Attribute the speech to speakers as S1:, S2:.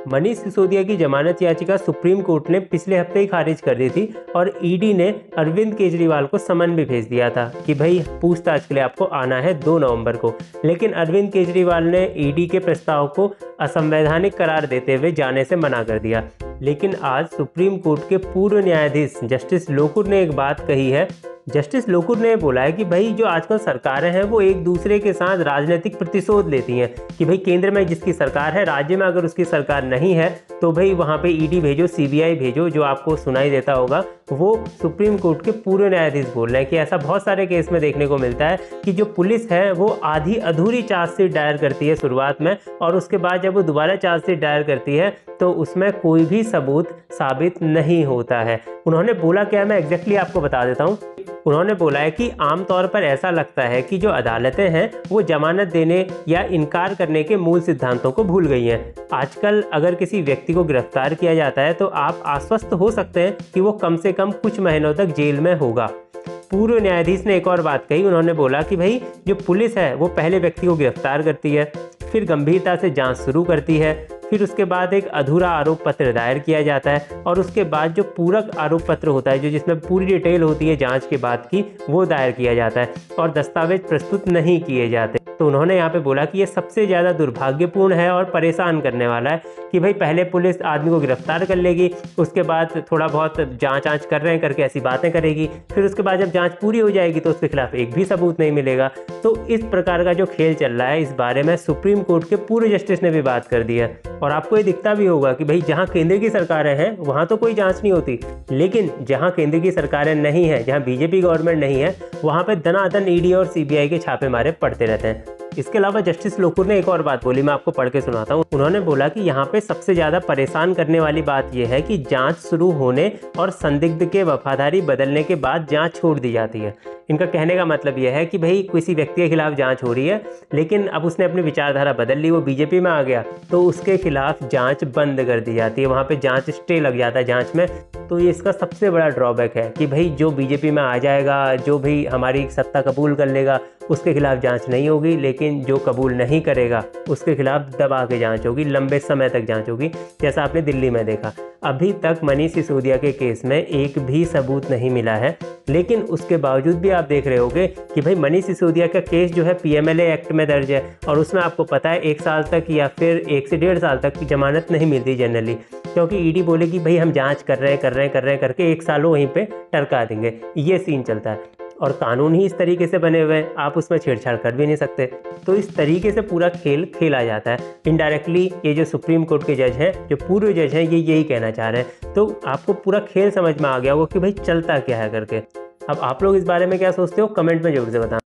S1: मनीष सिसोदिया की जमानत याचिका सुप्रीम कोर्ट ने पिछले हफ्ते ही खारिज कर दी थी और ईडी ने अरविंद केजरीवाल को समन भी भेज दिया था कि भाई पूछताछ के लिए आपको आना है 2 नवंबर को। लेकिन अरविंद केजरीवाल ने ईडी के प्रस्ताव को असंवैधानिक करार देते हुए जाने से मना कर दिया। लेकिन आज सुप्रीम कोर्ट के पूर्व न्यायाधीश जस्टिस लोकुर ने एक बात कही है। जस्टिस लोकुर ने बोला है कि भाई जो आजकल सरकारें हैं वो एक दूसरे के साथ राजनीतिक प्रतिशोध लेती हैं कि भाई केंद्र में जिसकी सरकार है, राज्य में अगर उसकी सरकार नहीं है तो भाई वहाँ पे ईडी भेजो, सीबीआई भेजो। जो आपको सुनाई देता होगा वो सुप्रीम कोर्ट के पूर्व न्यायाधीश बोल रहे हैं कि ऐसा बहुत सारे केस में देखने को मिलता है कि जो पुलिस है वो आधी अधूरी चार्जशीट दायर करती है शुरुआत में, और उसके बाद जब वो दोबारा चार्जशीट दायर करती है तो उसमें कोई भी सबूत साबित नहीं होता है। उन्होंने बोला क्या, मैं एग्जैक्टली आपको बता देता हूँ। उन्होंने बोला है कि आमतौर पर ऐसा लगता है कि जो अदालतें हैं वो जमानत देने या इनकार करने के मूल सिद्धांतों को भूल गई हैं। आजकल अगर किसी व्यक्ति को गिरफ्तार किया जाता है तो आप आश्वस्त हो सकते हैं कि वो कम से कम कुछ महीनों तक जेल में होगा। पूर्व न्यायाधीश ने एक और बात कही। उन्होंने बोला कि भाई जो पुलिस है वो पहले व्यक्ति को गिरफ्तार करती है, फिर गंभीरता से जांच शुरू करती है, फिर उसके बाद एक अधूरा आरोप पत्र दायर किया जाता है और उसके बाद जो पूरक आरोप पत्र होता है, जो जिसमें पूरी डिटेल होती है जांच के बाद की, वो दायर किया जाता है और दस्तावेज प्रस्तुत नहीं किए जाते। तो उन्होंने यहाँ पे बोला कि ये सबसे ज़्यादा दुर्भाग्यपूर्ण है और परेशान करने वाला है कि भाई पहले पुलिस आदमी को गिरफ्तार कर लेगी, उसके बाद थोड़ा बहुत जांच कर रहे हैं करके ऐसी बातें करेगी, फिर उसके बाद जब जांच पूरी हो जाएगी तो उसके खिलाफ एक भी सबूत नहीं मिलेगा। तो इस प्रकार का जो खेल चल रहा है, इस बारे में सुप्रीम कोर्ट के पूर्व जस्टिस ने भी बात कर दी है। और आपको ये दिखता भी होगा कि भाई जहाँ केंद्र की सरकारें हैं वहाँ तो कोई जांच नहीं होती, लेकिन जहाँ केंद्र की सरकारें नहीं है, जहाँ बीजेपी गवर्नमेंट नहीं है, वहाँ पे दनादन ईडी और सीबीआई के छापे मारे पड़ते रहते हैं। इसके अलावा जस्टिस लोकुर ने एक और बात बोली, मैं आपको पढ़ के सुनाता हूँ। उन्होंने बोला कि यहाँ पे सबसे ज़्यादा परेशान करने वाली बात यह है कि जांच शुरू होने और संदिग्ध के वफादारी बदलने के बाद जांच छोड़ दी जाती है। इनका कहने का मतलब यह है कि भाई किसी व्यक्ति के खिलाफ जांच हो रही है, लेकिन अब उसने अपनी विचारधारा बदल ली, वो बीजेपी में आ गया, तो उसके खिलाफ जांच बंद कर दी जाती है, वहाँ पे जांच स्टे लग जाता है जांच में। तो ये इसका सबसे बड़ा ड्रॉबैक है कि भाई जो बीजेपी में आ जाएगा, जो भी हमारी सत्ता कबूल कर लेगा, उसके खिलाफ जांच नहीं होगी, लेकिन जो कबूल नहीं करेगा उसके खिलाफ दबा के जांच होगी, लंबे समय तक जांच होगी, जैसा आपने दिल्ली में देखा। अभी तक मनीष सिसोदिया के केस में एक भी सबूत नहीं मिला है, लेकिन उसके बावजूद भी आप देख रहे होंगे कि भाई मनीष सिसोदिया का केस जो है पीएमएलए एक्ट में दर्ज है और उसमें आपको पता है 1 साल तक या फिर 1 से 1.5 साल तक की जमानत नहीं मिलती जनरली, क्योंकि ईडी बोले कि भाई हम जांच कर रहे हैं करके 1 साल वहीं पे टरका देंगे। ये सीन चलता है और कानून ही इस तरीके से बने हुए हैं, आप उसमें छेड़छाड़ कर भी नहीं सकते। तो इस तरीके से पूरा खेल खेला जाता है इनडायरेक्टली। ये जो सुप्रीम कोर्ट के जज हैं, जो पूर्व जज हैं, ये यही कहना चाह रहे हैं। तो आपको पूरा खेल समझ में आ गया होगा कि भाई चलता क्या है करके। अब आप लोग इस बारे में क्या सोचते हो, कमेंट में जरूर से बताएं।